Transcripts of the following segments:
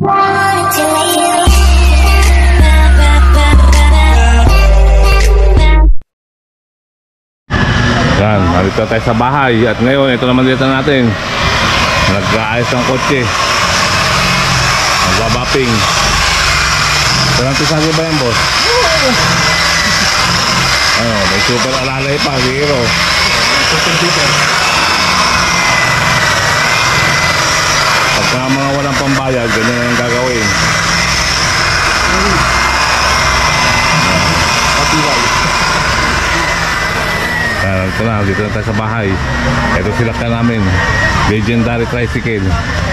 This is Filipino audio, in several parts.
Yan, narito tayo sa bahay. At ngayon, ito naman dito natin, nag-aayos ng kotse, nagbabapping. Walang pisagi ba yan, boss? Ano, may super alalay pa, zero. Pagka mga walang pambayad, ganyan ang gagawin. Ito na, dito na tayo sa bahay. Ito sila ka namin, Legendary Tricycle.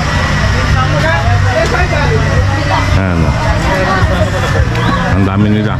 Ano, ang dami nila.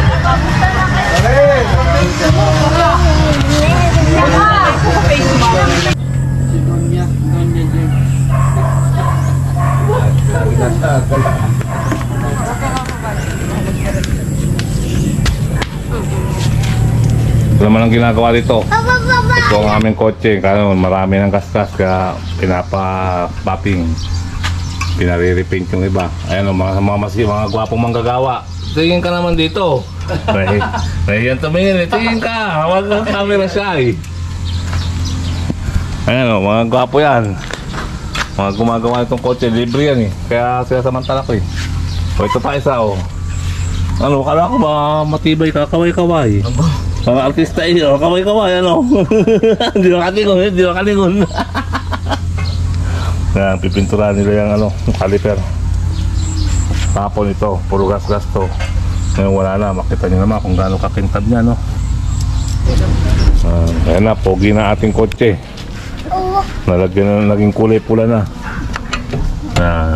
Ito naman ang ginagawa dito. Ito ang aming kotse. Kaya marami ng kaskas kaya pinapa-bapping. Pinare-repaint yung iba. Ayan o, mga gwapong manggagawa. Tingin ka naman dito. Nahiyan tumingin eh. Tingin ka. Hawag ng camera siya eh. Ayan o, mga gwapo yan. Mga gumagawa itong kotse. Libre yan eh. Kaya sila samantala ko eh. O ito pa isa o. Ano, kala ko ba matibay ka? Kaway-kaway. Mga artista eh. O, kaway-kaway ano. Hindi makalingon. Hindi makalingon. Yan, pipinturahan nila yung ano, caliper. Tapon ito, puro gas-gas to. Ngayon wala na, makita nyo naman kung gaano kakintab niya, no? Ayan na, pogi na ating kotse. Nalagyan na, naging kulay pula na. Ayan.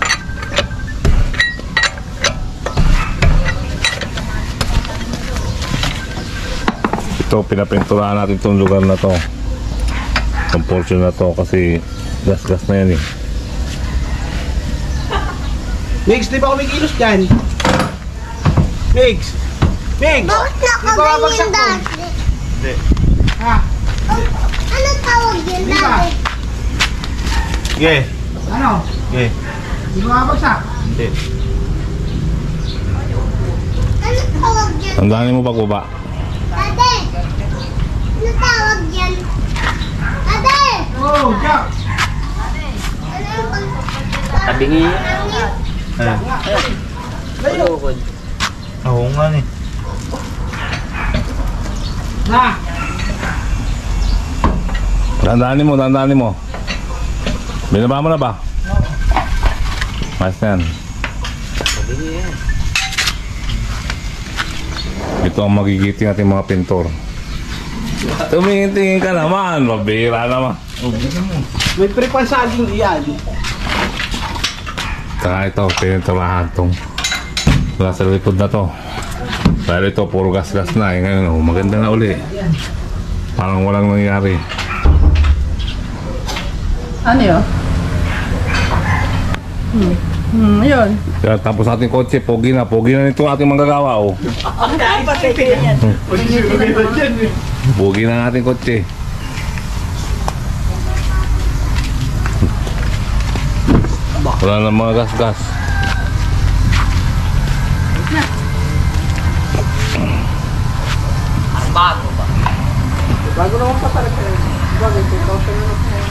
Ito, pinapinturahan natin itong lugar na to. Itong portion na to kasi gas-gas na yan eh. Mix, di ba kumikilos dyan? Mix! Mix! Bakit nakaganyan dati? Hindi. Ha? Ano tawag yun dati? Sige. Ano? Sige. Hindi mo mabagsak? Hindi. Ano tawag yun? Tandaan mo pagbaba. Ate! Ano tawag yan? Ate! Oh, Jack! Ano yung pag... Tabingi. Layo! Oo nga ni. Na! Tandaanin mo. Binaba mo na ba? Mas na yan. Tabingi yan. Ito ang magigiting natin mga pintor. Tumingin-tingin ka naman. Mabira naman. May pre-pansaging iyan. Saka ito, pininturahan itong nasa likod na to. Dahil ito, puro gas-gas na. Ngayon, oh, maganda na uli. Parang walang nangyari. Ano yun? Yun. Kaya tapos ating kotse, pogi na nito ating manggagawa, oh. Pogi na ating kotse. Wala na mga gas-gas. Bago ba? Bago naman pa talaga. Bago, 2,000 na.